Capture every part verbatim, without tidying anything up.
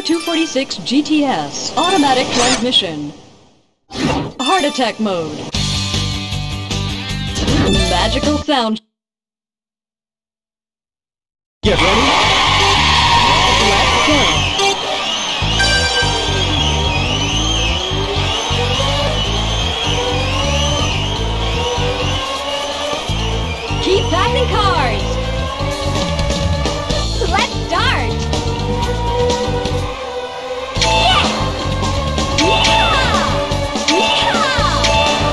two forty-six G T S. Automatic transmission. Heart attack mode. Magical sound. Get ready? Let's go. Keep passing cars. Let's start. Yeah! Yeah! Yeah!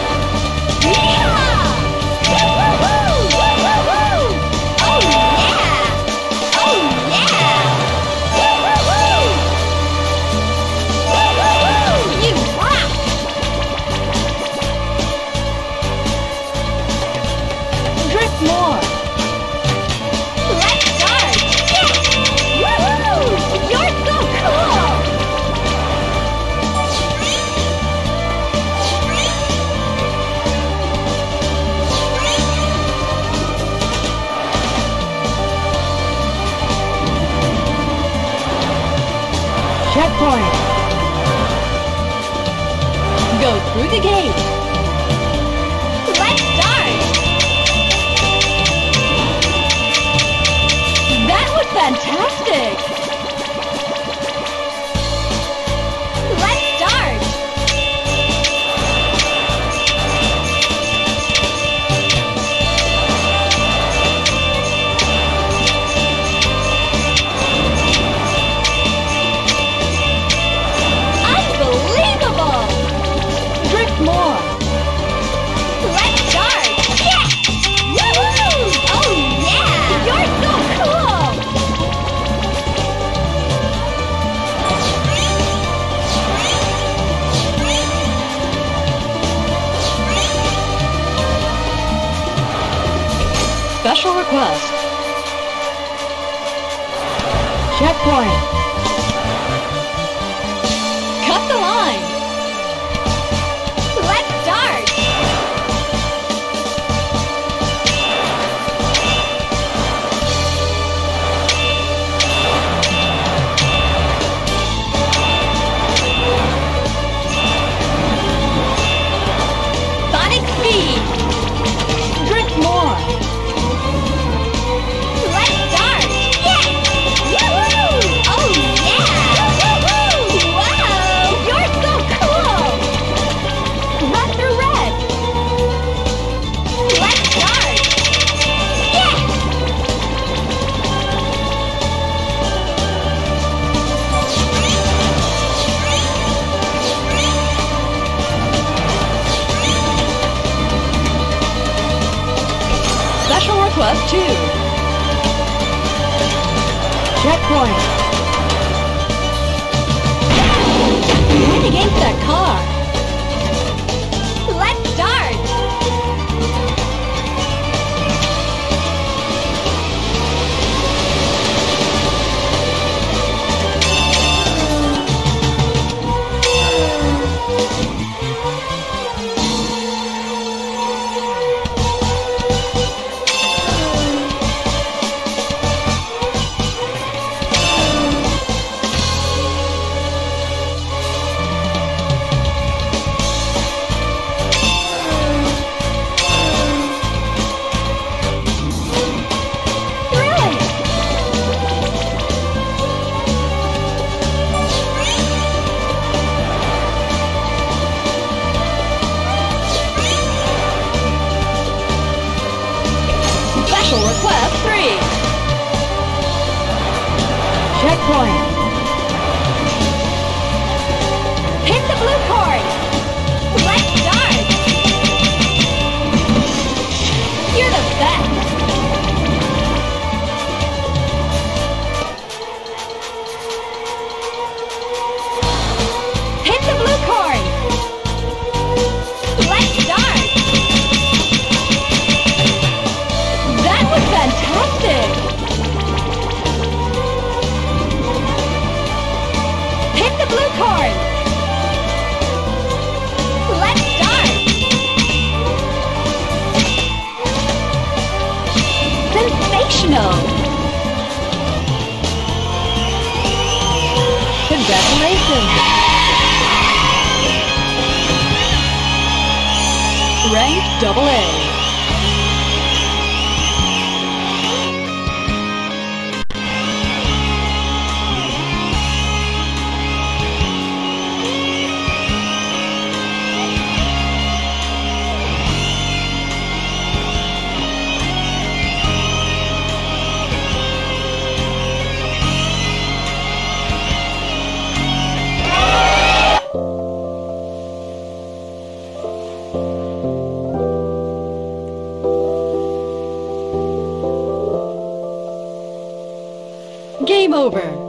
Yeah! Woo-hoo! Woo-hoo-hoo! Oh yeah! Oh yeah! Woo-hoo-hoo! Woo-hoo-hoo! You rock! Drift more. Let's start! Yeah! Woohoo! You're so cool! Checkpoint. Go through the gate. Let's start. That was fantastic. Let's start. Unbelievable! Drift more. Let's start. Yeah! Woohoo! Oh yeah! You're so cool! Special request. Checkpoint. Cut the line. Let's start. Sonic speed. Drift more. Let's start. Yeah! Woohoo! Oh yeah! Woohoo! Wow! You're so cool! Run through red. Let's start. Yeah! Special request two. Checkpoint. Run against that car. Let's start. Special request three. Checkpoint. Hit the blue cord. Let's start. You're the best. Hit the blue cord. Let's start. That was fantastic. rank double A. Game over.